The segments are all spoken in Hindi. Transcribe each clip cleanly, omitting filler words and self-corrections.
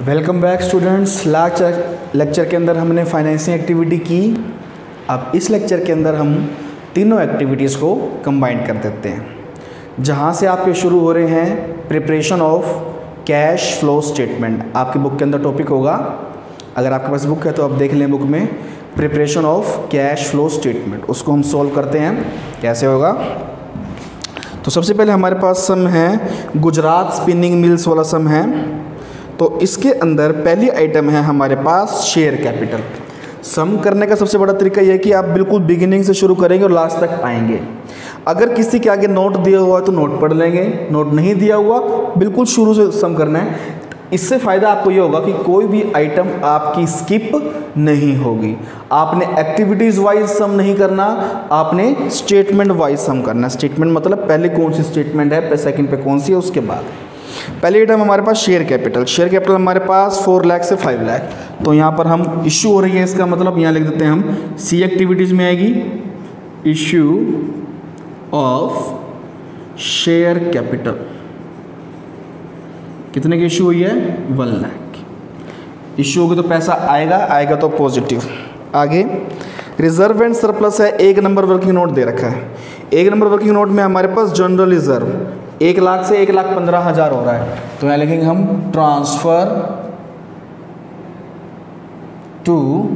Welcome back students. Last lecture के अंदर हमने फाइनेंसिंग एक्टिविटी की। अब इस लेक्चर के अंदर हम तीनों एक्टिविटीज़ को कंबाइन कर देते हैं। जहाँ से आपके शुरू हो रहे हैं preparation of cash flow statement. आपकी बुक के अंदर टॉपिक होगा, अगर आपके पास बुक है तो आप देख लें बुक में, preparation of cash flow statement. उसको हम सॉल्व करते हैं, कैसे होगा। तो सबसे पहले हमारे पास सम है गुजरात स्पिनिंग मिल्स वाला सम है। तो इसके अंदर पहली आइटम है हमारे पास शेयर कैपिटल। सम करने का सबसे बड़ा तरीका यह है कि आप बिल्कुल बिगिनिंग से शुरू करेंगे और लास्ट तक आएंगे। अगर किसी के आगे नोट दिया हुआ है तो नोट पढ़ लेंगे, नोट नहीं दिया हुआ बिल्कुल शुरू से सम करना है। इससे फ़ायदा आपको ये होगा कि कोई भी आइटम आपकी स्किप नहीं होगी। आपने एक्टिविटीज़ वाइज सम नहीं करना, आपने स्टेटमेंट वाइज सम करना। स्टेटमेंट मतलब पहले कौन सी स्टेटमेंट है, सेकंड पे कौन सी है, उसके बाद। पहले आइटम हमारे पास शेयर कैपिटल। शेयर कैपिटल हमारे पास 4 लाख से 5 लाख। तो यहाँ पर हम इश्यू हो रही है, इसका मतलब यहाँ लिख देते हैं हम सी एक्टिविटीज़ में आएगी इश्यू ऑफ शेयर कैपिटल। कितने की इशू हुई है? 1 लाख। इशू होगी तो पैसा आएगा तो पॉजिटिव। आगे रिजर्व एंड सरप्लस है। 1 नंबर वर्किंग नोट दे रखा है। 1 नंबर वर्किंग नोट में हमारे पास जनरल रिजर्व 1 लाख से 1,15,000 हो रहा है। तो यहाँ लिखेंगे हम ट्रांसफर टू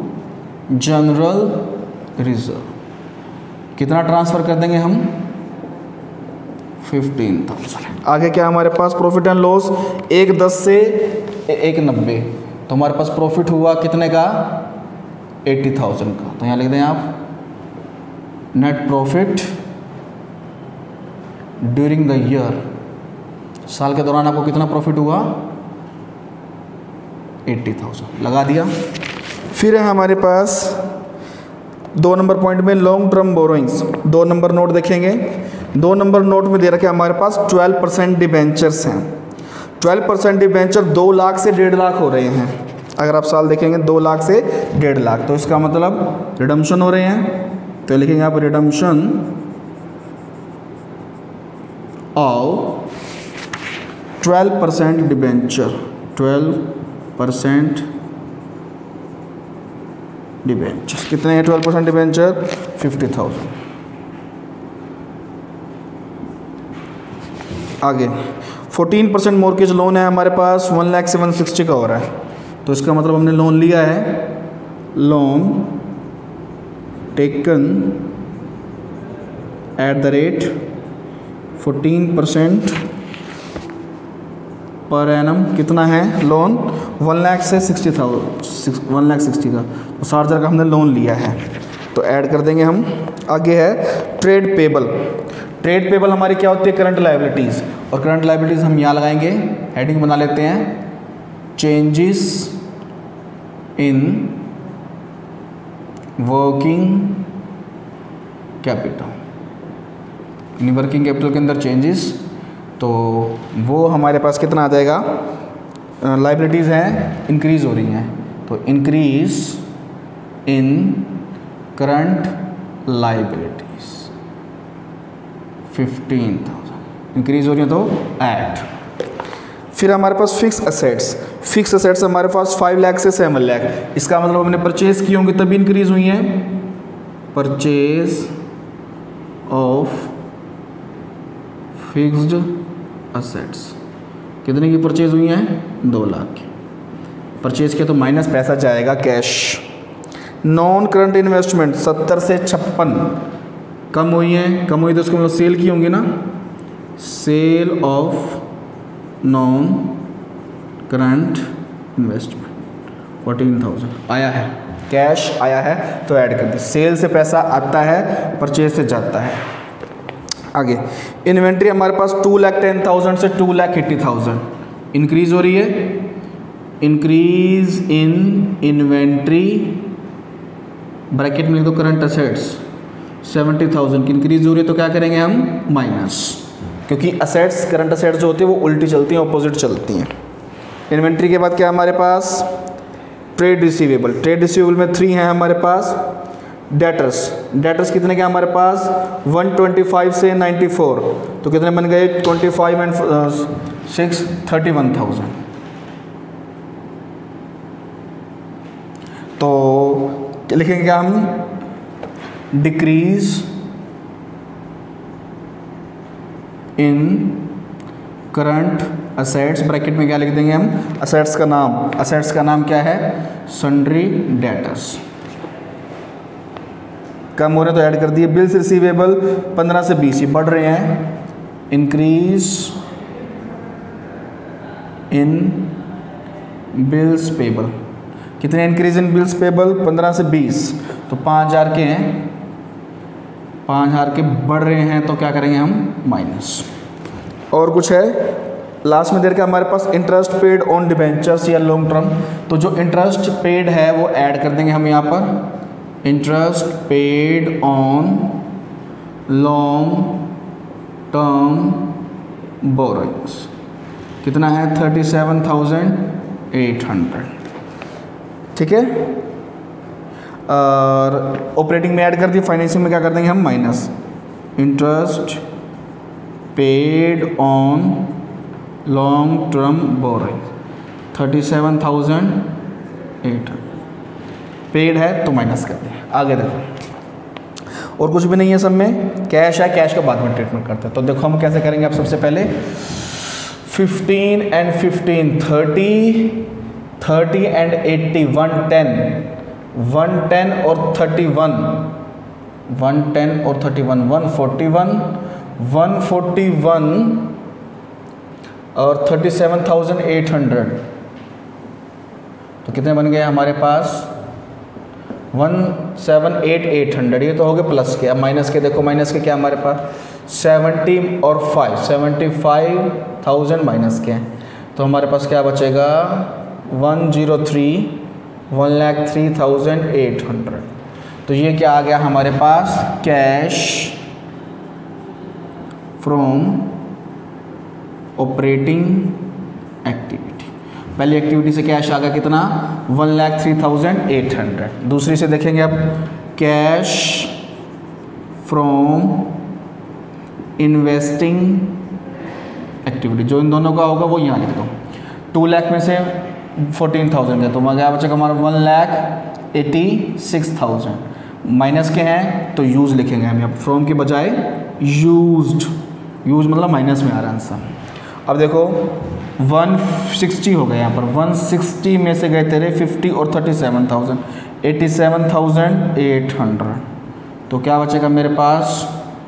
जनरल रिजर्व। कितना ट्रांसफर कर देंगे हम? 15,000। आगे क्या हमारे पास प्रॉफिट एंड लॉस 1,10 से 1,90। तो हमारे पास प्रॉफिट हुआ कितने का? 80,000 का। तो यहाँ लिख दें आप net profit during the year. साल के दौरान आपको कितना प्रॉफिट हुआ? 80,000 लगा दिया। फिर है हमारे पास 2 नंबर पॉइंट में long term borrowings. 2 number note देखेंगे। 2 नंबर नोट में दे रखे हमारे पास 12% डिबेंचर्स हैं। 12% डिबेंचर 2 लाख से 1.5 लाख हो रहे हैं। अगर आप साल देखेंगे 2 लाख से 1.5 लाख, तो इसका मतलब रिडम्पशन हो रहे हैं। तो लिखेंगे आप रिडम्पशन ऑफ 12% डिबेंचर। 12% डिबेंचर कितने हैं? 12% डिबेंचर 50,000। आगे 14% मॉर्गेज लोन है हमारे पास, 1 लाख से 160 का हो रहा है। तो इसका मतलब हमने लोन लिया है, loan taken at the rate 14% per annum. कितना है लोन? 1 लाख से 60,000, 1 लाख 60 का। तो 60,000 का हमने लोन लिया है, तो ऐड कर देंगे हम। आगे है ट्रेड पेबल। ट्रेड पेबल हमारी क्या होती है? Current liabilities. और करंट लायबिलिटीज़ हम यहाँ लगाएंगे, हेडिंग बना लेते हैं changes in working capital. In working capital के अंदर चेंजेस, तो वो हमारे पास कितना आ जाएगा? लायबिलिटीज़ हैं इंक्रीज़ हो रही हैं, तो increase in current liabilities 15,000 increase हो रही है, तो ऐड। फिर हमारे पास फिक्स असेट्स। फिक्स असेट्स हमारे पास 5 लाख से 7 लाख। इसका मतलब हमने परचेज किए होंगे तभी इंक्रीज़ हुई हैं। परचेज ऑफ फिक्स्ड असेट्स कितने की परचेज हुई हैं? 2 लाख की परचेज किया, तो माइनस पैसा जाएगा कैश। नॉन करंट इन्वेस्टमेंट 70 से 56 कम हुई हैं। कम हुई तो उसको मतलब सेल की होंगी ना, sale of non current investment 14,000 आया है, कैश आया है, तो ऐड कर दी। सेल से पैसा आता है, परचेज से जाता है। आगे इन्वेंट्री हमारे पास 2,10,000 से 2,80,000 इंक्रीज हो रही है। इंक्रीज इन इन्वेंट्री ब्रैकेट में लिख दो करंट असेट्स 70,000 की इंक्रीज हो रही है, तो क्या करेंगे हम? माइनस, क्योंकि असेट्स करंट असेट्स जो होती है वो उल्टी चलती हैं, ऑपोजिट चलती हैं। इन्वेंट्री के बाद क्या हमारे पास? Trade receivable. ट्रेड रिसीवेबल में 3 हैं हमारे पास। डेटर्स कितने के हमारे पास? 125 से 94, तो कितने बन गए? 25 एंड 6 31,000। लिखेंगे क्या हम, decrease in current assets, bracket में क्या लिख देंगे हम, असेट्स का नाम क्या है, सन्ड्री डेटर्स। कम हो रहे तो ऐड कर दिए। बिल्स रिसीवेबल 15 से 20 ये बढ़ रहे हैं, इंक्रीज इन बिल्स पेबल, कितने इंक्रीज इन बिल्स पेबल, 15 से 20, तो 5000 के हैं, 5000 के बढ़ रहे हैं तो क्या करेंगे हम, माइनस। और कुछ है लास्ट में दे रखा हमारे पास, इंटरेस्ट पेड ऑन डिबेंचर्स या लॉन्ग टर्म, तो जो इंटरेस्ट पेड है वो ऐड कर देंगे हम यहाँ पर, interest paid on long term borrowings, कितना है 37,800, ठीक है। और ऑपरेटिंग में ऐड कर दिए, फाइनेंसिंग में क्या कर देंगे हम, minus, interest paid on long term borrowing 37,800 paid है तो माइनस कर दें। आगे देखो और कुछ भी नहीं है, सब में कैश है, कैश का बाद में ट्रीटमेंट करते हैं। तो देखो हम कैसे करेंगे, आप सबसे पहले 15 एंड 15 30 एंड 80 110 और 31 110 और 31 141 और 37,800, तो कितने बन गए हमारे पास 178,800, ये तो हो गए प्लस के। अब माइनस के देखो, माइनस के क्या हमारे पास 70 और 5 75,000 माइनस के हैं, तो हमारे पास क्या बचेगा 103,800। तो ये क्या आ गया हमारे पास, कैश फ्रॉम ऑपरेटिंग एक्टिविटी। पहली एक्टिविटी से कैश आ गया कितना 1,03,800। दूसरी से देखेंगे अब, कैश फ्रॉम इन्वेस्टिंग एक्टिविटी, जो इन दोनों का होगा वो यहाँ लिख दो। 2 लाख में से 14,000 का, तो क्या बचेगा हमारा 1,86,000 माइनस के हैं, तो यूज लिखेंगे हम यहाँ फ्रॉम के बजाय यूज्ड, यूज मतलब माइनस में आ रहा है आंसर। अब देखो 160 हो गया यहाँ पर, 160 में से गए तेरे 50 और 37,000 87,800, तो क्या बचेगा मेरे पास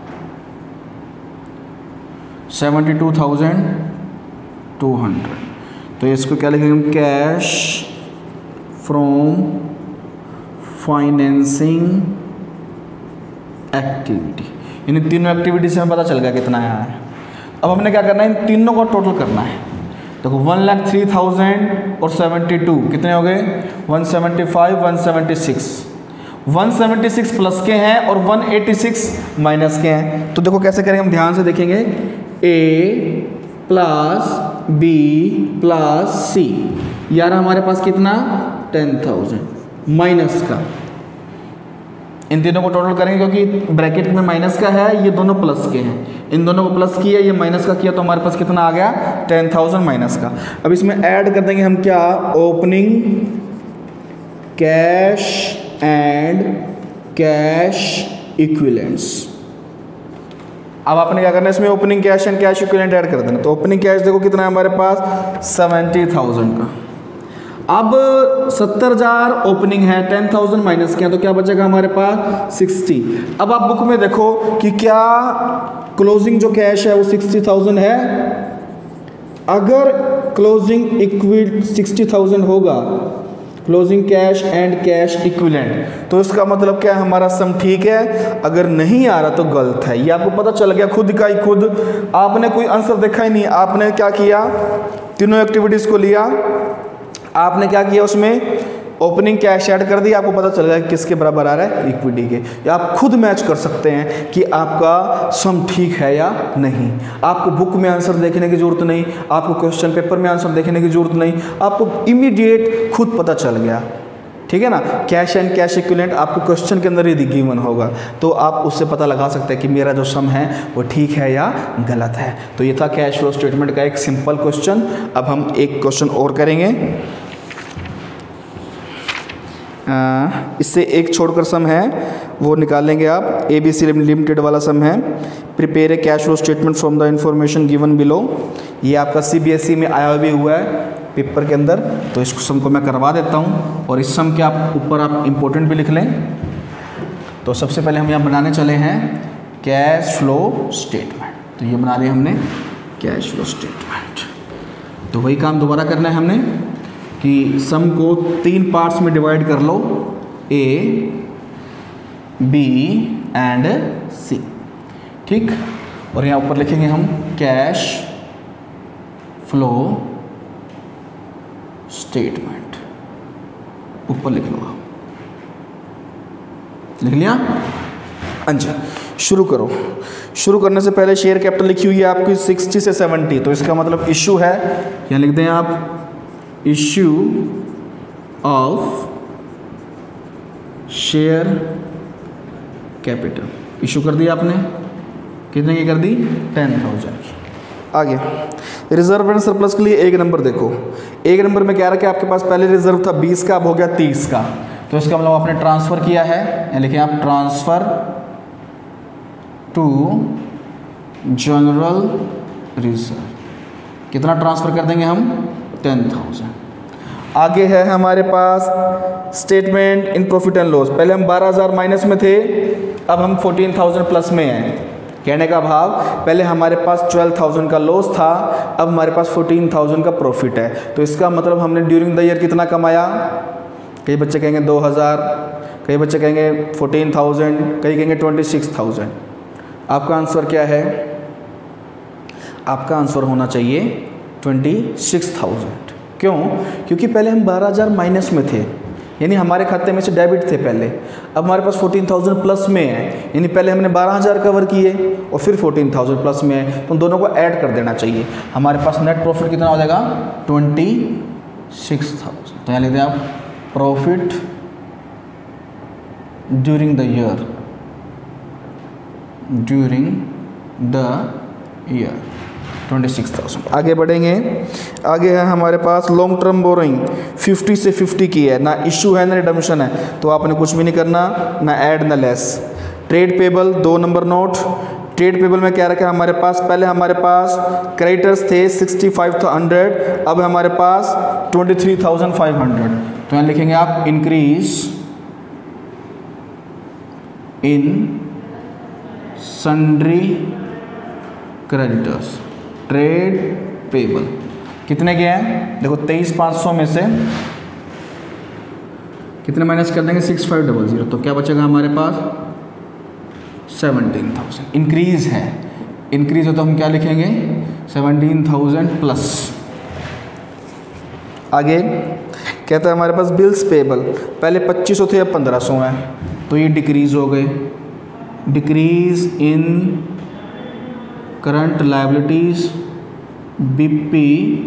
72,200। तो इसको क्या लिखेंगे हम, कैश फ्रॉम फाइनेंसिंग एक्टिविटी। इन तीनों एक्टिविटी से हमें पता चल गया कितना आया है। अब हमने क्या करना है, इन तीनों को टोटल करना है। देखो 1,03,000 और 72 कितने हो गए 175 176 प्लस के हैं और 186 माइनस के हैं। तो देखो कैसे करेंगे हम, ध्यान से देखेंगे, A plus B plus C, यार हमारे पास कितना 10,000 माइनस का, इन तीनों को टोटल करेंगे क्योंकि ब्रैकेट में माइनस का है, ये दोनों प्लस के हैं, इन दोनों को प्लस किया, ये माइनस का किया, तो हमारे पास कितना आ गया 10,000 माइनस का। अब इसमें ऐड कर देंगे हम क्या, opening cash and cash equivalents. अब आपने क्या करना है, इसमें opening cash and cash equivalent add कर देना। तो ओपनिंग कैश देखो कितना है हमारे पास 70,000 का। अब 70,000 ओपनिंग है, 10,000 माइनस किया, तो क्या बचेगा हमारे पास 60। अब आप बुक में देखो कि क्या क्लोजिंग जो कैश है वो 60,000 है। अगर क्लोजिंग इक्विट 60,000 होगा, closing cash and cash equivalent, तो इसका मतलब क्या है, हमारा सम ठीक है। अगर नहीं आ रहा तो गलत है, ये आपको पता चल गया खुद का ही खुद। आपने कोई आंसर देखा ही नहीं, आपने क्या किया, तीनों एक्टिविटीज को लिया, आपने क्या किया, उसमें ओपनिंग कैश ऐड कर दिया, आपको पता चल गया किसके बराबर आ रहा है, इक्विटी के। या आप खुद मैच कर सकते हैं कि आपका सम ठीक है या नहीं। आपको बुक में आंसर देखने की जरूरत नहीं, आपको क्वेश्चन पेपर में आंसर देखने की जरूरत नहीं, आपको इमीडिएट खुद पता चल गया, ठीक है ना। कैश एंड कैश इक्विवेलेंट आपको क्वेश्चन के अंदर यदि गिवन होगा तो आप उससे पता लगा सकते हैं कि मेरा जो सम है वो ठीक है या गलत है। तो ये था कैश फ्लो स्टेटमेंट का एक सिंपल क्वेश्चन। अब हम एक क्वेश्चन और करेंगे। इससे एक छोड़कर सम है वो निकालेंगे आप, ABC लिमिटेड वाला सम है। Prepare a cash flow statement from the information given below. ये आपका CBSE में आया भी हुआ है पेपर के अंदर, तो इस सम को मैं करवा देता हूँ और इस सम के आप ऊपर आप इम्पोर्टेंट भी लिख लें। तो सबसे पहले हम यहाँ बनाने चले हैं कैश फ्लो स्टेटमेंट। तो ये बना लिया हमने कैश फ्लो स्टेटमेंट। तो वही काम दोबारा करना है हमने कि सम को 3 पार्ट्स में डिवाइड कर लो, A, B एंड C, ठीक। और यहाँ ऊपर लिखेंगे हम कैश फ्लो स्टेटमेंट, ऊपर लिख लो, लिख लिया। हाँ जी, शुरू करो। शुरू करने से पहले शेयर कैपिटल लिखी हुई है आपकी 60 से 70, तो इसका मतलब इशू है, यहाँ लिख दें आप issue of share capital. Issue कर दिया आपने, कितने की कर दी? 10,000 की। आगे रिजर्व एंड सरप्लस के लिए एक नंबर देखो, एक नंबर में क्या रहा कि आपके पास पहले रिजर्व था 20 का, अब हो गया 30 का, तो इसका मतलब आपने ट्रांसफ़र किया है, लिखें आप ट्रांसफ़र टू जनरल रिजर्व। कितना ट्रांसफ़र कर देंगे हम? 10,000। आगे है हमारे पास statement in profit and loss. पहले हम 12,000 माइनस में थे, अब हम 14,000 प्लस में हैं। कहने का भाव, पहले हमारे पास 12,000 का लॉस था, अब हमारे पास 14,000 का प्रॉफिट है। तो इसका मतलब हमने ड्यूरिंग द ईयर कितना कमाया? कई बच्चे कहेंगे 2,000, कई बच्चे कहेंगे 14,000, कई कहेंगे 26,000। आपका आंसर क्या है? आपका आंसर होना चाहिए 26,000। क्यों? क्योंकि पहले हम 12,000 माइनस में थे, यानी हमारे खाते में से डेबिट थे पहले, अब हमारे पास 14,000 प्लस में है, यानी पहले हमने 12,000 कवर किए और फिर 14,000 प्लस में है, तो दोनों को ऐड कर देना चाहिए। हमारे पास नेट प्रॉफिट कितना हो जाएगा? 26,000। तो यहाँ लिख दें आप profit during the year, during the year 26,000। आगे बढ़ेंगे, आगे है हमारे पास लॉन्ग टर्म बोरोइंग 50 से 50 की है, ना इशू है ना रिडम्पशन है, तो आपने कुछ भी नहीं करना, ना ऐड ना less. Trade payable 2 number note. Trade payable में क्या रखा है हमारे पास? पहले हमारे पास क्रेडिटर्स थे 65,100, अब हमारे पास 23,500। तो यहाँ लिखेंगे आप increase in sundry creditors trade payable. कितने के हैं? देखो 23,500 में से कितने माइनस कर देंगे? 6,500, तो क्या बचेगा हमारे पास? 17,000। इंक्रीज है, इंक्रीज हो तो हम क्या लिखेंगे? 17,000 प्लस। आगे कहता है हमारे पास बिल्स पेबल, पहले 2,500 थे, अब 1,500 हैं, तो ये डिक्रीज हो गए। Decrease in current liabilities BP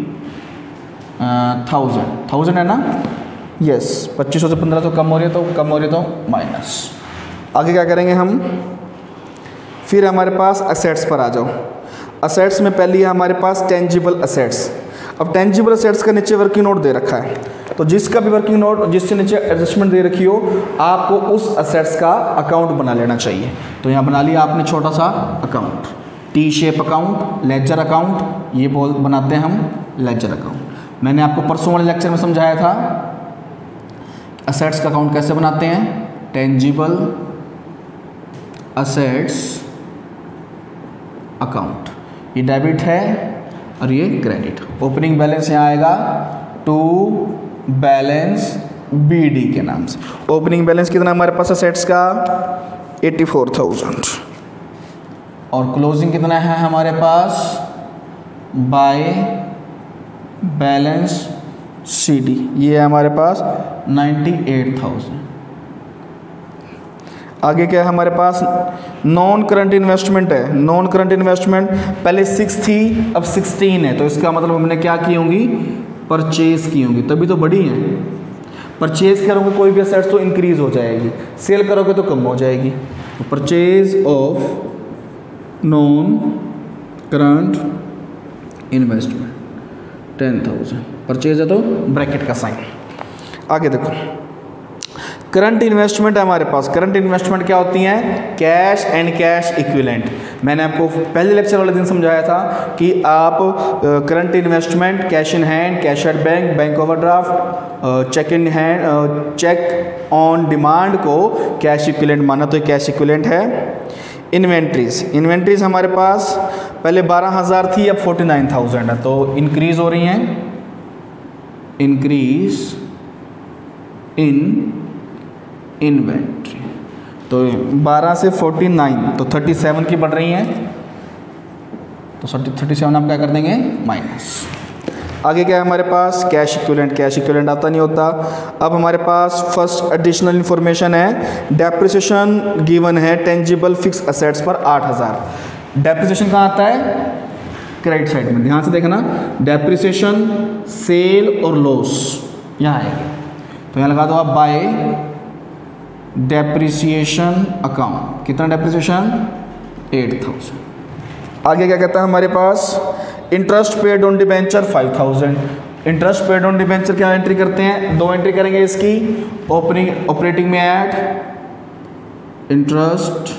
1,000 है ना? यस, 2,500 से 1,500 कम हो रही है, तो कम हो रही है तो माइनस। आगे क्या करेंगे हम? फिर हमारे पास असेट्स पर आ जाओ। असेट्स में पहली है हमारे पास टेंजिबल असेट्स। अब टेंजिबल असेट्स का नीचे वर्किंग नोट दे रखा है, तो जिसका भी वर्किंग नोट जिससे नीचे एडजस्टमेंट दे रखी हो, आपको उस असेट्स का अकाउंट बना लेना चाहिए। तो यहाँ बना लिया आपने छोटा सा account, T shape account, ledger account, ये बनाते हैं हम लेजर अकाउंट। मैंने आपको परसों वाले लेक्चर में समझाया था असेट्स का अकाउंट कैसे बनाते हैं। टेंजिबल असेट्स अकाउंट, ये डेबिट है और ये क्रेडिट। ओपनिंग बैलेंस यहाँ आएगा टू बैलेंस BD के नाम से। ओपनिंग बैलेंस कितना हमारे पास असेट्स का? 84,000। और क्लोजिंग कितना है हमारे पास? बाय बैलेंस CD, ये है हमारे पास 98,000। आगे क्या है हमारे पास? नॉन करंट इन्वेस्टमेंट है। नॉन करंट इन्वेस्टमेंट पहले 6 थी, अब 16 है, तो इसका मतलब हमने क्या की होंगी? परचेज की होंगी, तभी तो बड़ी हैं। परचेज करोगे कोई भी असेट्स तो इंक्रीज हो जाएगी, सेल करोगे तो कम हो जाएगी। तो purchase of non current investment 10,000, purchase है तो ब्रैकेट का साइन। आगे देखो, करंट इन्वेस्टमेंट है हमारे पास। करंट इन्वेस्टमेंट क्या होती हैं? Cash and cash equivalent. मैंने आपको पहले लेक्चर वाले दिन समझाया था कि आप current investment, cash in hand, cash at bank, bank overdraft, cheque in hand, cheque on demand को कैश इक्विवेलेंट माना, तो कैश इक्विवेलेंट है। इन्वेंट्रीज हमारे पास पहले 12,000 थी, अब 49,000 है, तो इंक्रीज हो रही हैं। इंक्रीज इन इन्वेंट्री, तो 12 से 49, तो 37 की बढ़ रही हैं, तो 37 आप क्या कर देंगे? माइनस। आगे क्या है हमारे पास? Cash equivalent. कैश इक्विवेलेंट आता नहीं होता। अब हमारे पास फर्स्ट एडिशनल इंफॉर्मेशन है, डेप्रिसिएशन गिवन है टेंजिबल फिक्स असेट्स पर 8,000। डेप्रिसिएशन कहाँ आता है? क्रेडिट साइड में, ध्यान से देखना। डेप्रिसिएशन, सेल और लॉस यहाँ आएगी, तो यहाँ लगा दो आप बाय डेप्रिसिएशन अकाउंट। कितना डेप्रिसिएशन? 8,000। आगे क्या कहता है हमारे पास? Interest paid on debenture 5,000। Interest paid on debenture क्या एंट्री करते हैं? 2 एंट्री करेंगे इसकी। ऑपरेटिंग में add interest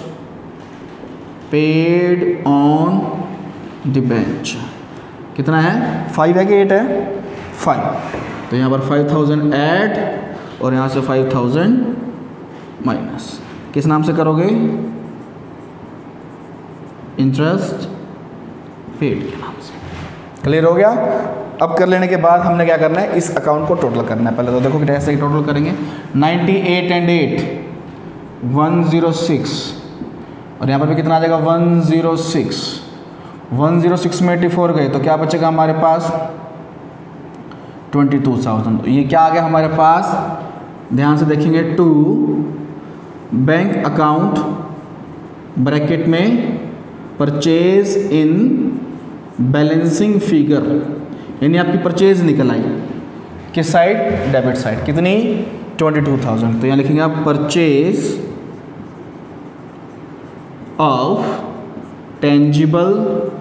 paid on debenture, कितना है? 5 है कि 8 है? 5, तो यहाँ पर 5,000 ऐड और यहाँ से 5,000 माइनस। किस नाम से करोगे? इंटरेस्ट पेड के नाम से। क्लियर हो गया? अब कर लेने के बाद हमने क्या करना है? इस अकाउंट को टोटल करना है। पहले तो देखो कि ऐसे ही टोटल करेंगे। 98 एंड 8 106, और यहाँ पर भी कितना आ जाएगा? 106। 106 में 84 गए, तो क्या बचेगा हमारे पास? 22,000। ये क्या आ गया हमारे पास? ध्यान से देखेंगे, टू बैंक अकाउंट ब्रैकेट में परचेज इन बैलेंसिंग फिगर, यानी आपकी परचेज निकल आई किस साइड? Debit side. कितनी? 22,000। तो यहाँ लिखेंगे आप परचेज ऑफ टेंजिबल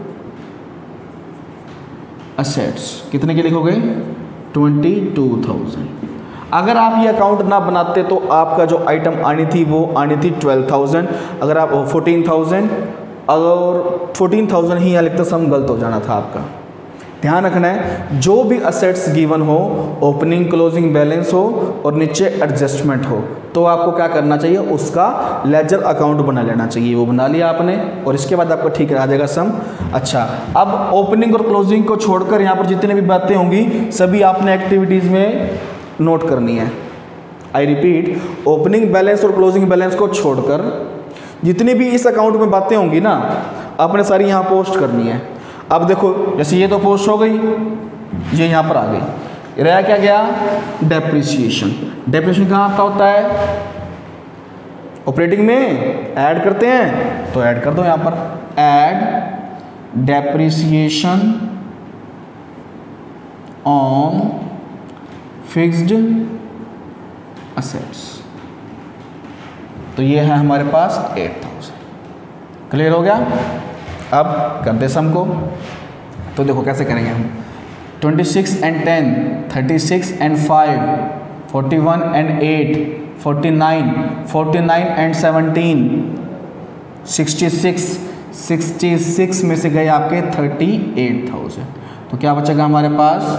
असेट्स, कितने के लिखोगे? 22,000। अगर आप ये अकाउंट ना बनाते तो आपका जो आइटम आनी थी वो आनी थी 12,000। अगर आप 14,000, अगर 14,000 ही यहाँ लिखते सम गलत हो जाना था आपका। ध्यान रखना है, जो भी असेट्स गिवन हो, ओपनिंग क्लोजिंग बैलेंस हो और नीचे एडजस्टमेंट हो, तो आपको क्या करना चाहिए? उसका लेजर अकाउंट बना लेना चाहिए। वो बना लिया आपने, और इसके बाद आपका ठीक आ जाएगा सम। अच्छा, अब ओपनिंग और क्लोजिंग को छोड़कर यहाँ पर जितने भी बातें होंगी सभी आपने एक्टिविटीज़ में नोट करनी है। आई रिपीट, ओपनिंग बैलेंस और क्लोजिंग बैलेंस को छोड़कर जितनी भी इस अकाउंट में बातें होंगी ना, आपने सारी यहाँ पोस्ट करनी है। अब देखो, जैसे ये तो पोस्ट हो गई, ये यहाँ पर आ गई, रहा क्या गया? डेप्रिसिएशन। डेप्रिसिएशन कहाँ आता होता है? ऑपरेटिंग में ऐड करते हैं, तो ऐड कर दो यहाँ पर, add depreciation on fixed assets, तो ये है हमारे पास 8,000। क्लियर हो गया? अब करते सम को, तो देखो कैसे करेंगे हम। 26 एंड 10, 36 एंड 5, 41 एंड 8, 49, 49 एंड 17, 66, 66 में से गए आपके 38,000, तो क्या बचेगा हमारे पास?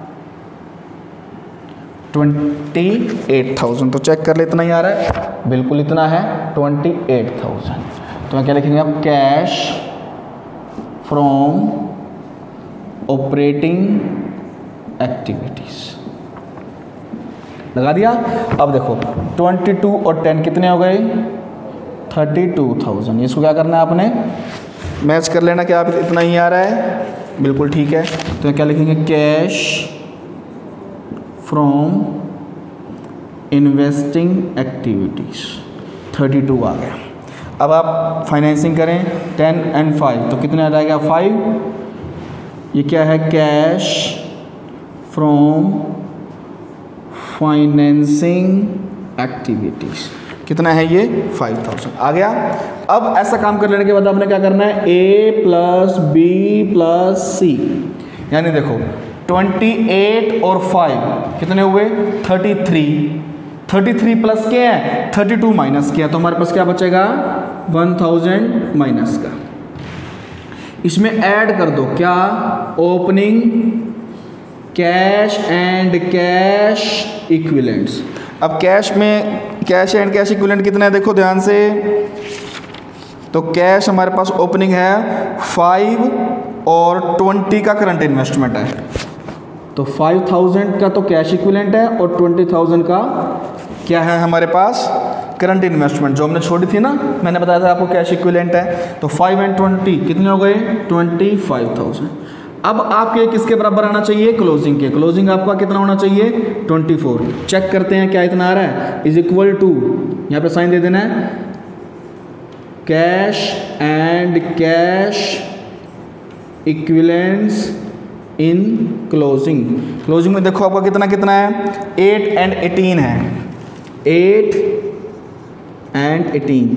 28,000। तो चेक कर ले, इतना ही आ रहा है, बिल्कुल इतना है, 28,000। तो क्या लिखेंगे आप? कैश फ्रॉम ऑपरेटिंग एक्टिविटीज, लगा दिया। अब देखो 22 और 10 कितने हो गए? 32,000। इसको क्या करना है आपने? मैच कर लेना, क्या आप इतना ही आ रहा है? बिल्कुल ठीक है। तो क्या लिखेंगे? कैश फ्रॉम इन्वेस्टिंग एक्टिविटीज 32 आ गया। अब आप फाइनेंसिंग करें 10 एंड 5, तो कितने आ जाएगा? 5। ये क्या है? कैश फ्रॉम फाइनेंसिंग एक्टिविटीज, कितना है ये? 5,000 आ गया। अब ऐसा काम कर लेने के बाद आपने क्या करना है? A + B + C, यानी देखो 28 और 5 कितने हुए? 33, 33 प्लस के है, 32 माइनस के है, तो हमारे पास क्या बचेगा 1000 माइनस का। इसमें ऐड कर दो क्या, opening cash and cash equivalents. अब कैश में कैश एंड कैश इक्विवेलेंट कितना है देखो ध्यान से, तो कैश हमारे पास ओपनिंग है 5 और 20 का करंट इन्वेस्टमेंट है, तो 5000 का तो कैश इक्विवेलेंट है और 20000 का क्या है हमारे पास करंट इन्वेस्टमेंट, जो हमने छोड़ी थी ना, मैंने बताया था आपको कैश इक्विवेलेंट है। तो 5 और 20 कितने हो गए 25000। अब आपके किसके बराबर आना चाहिए, क्लोजिंग के। क्लोजिंग आपका कितना होना चाहिए 24। चेक करते हैं क्या इतना आ रहा है, इज इक्वल टू, यहाँ पे साइन दे देना है, cash and cash equivalents in closing. Closing में देखो आपका कितना कितना है 8 और 18 है, 8 और 18।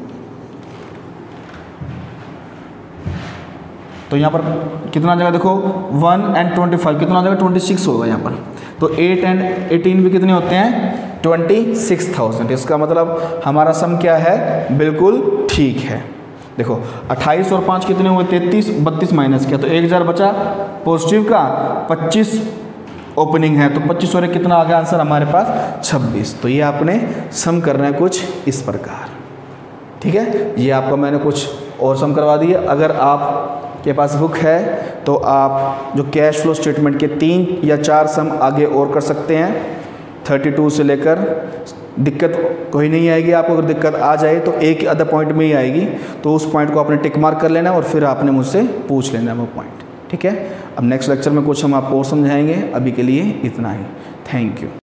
तो यहाँ पर कितना आ जाएगा देखो 1 और 25 कितना आ जाएगा 26 होगा यहाँ पर। तो 8 और 18 भी कितने होते हैं 26,000। इसका मतलब हमारा सम क्या है, बिल्कुल ठीक है। देखो 28 और 5 कितने हुए 33, 32 माइनस किया तो 1000 बचा पॉजिटिव का, 25 ओपनिंग है तो 25 और कितना आ गया आंसर हमारे पास 26। तो ये आपने सम करना है कुछ इस प्रकार, ठीक है। ये आपको मैंने कुछ और सम करवा दिए। अगर आप के पास बुक है तो आप जो कैश फ्लो स्टेटमेंट के 3 या 4 सम आगे और कर सकते हैं 32 से लेकर। दिक्कत कोई नहीं आएगी आपको, अगर दिक्कत आ जाए तो एक आधा पॉइंट में ही आएगी, तो उस पॉइंट को आपने टिक मार्क कर लेना और फिर आपने मुझसे पूछ लेना वो पॉइंट, ठीक है। अब नेक्स्ट लेक्चर में कुछ हम आपको और समझाएंगे, अभी के लिए इतना ही। Thank you.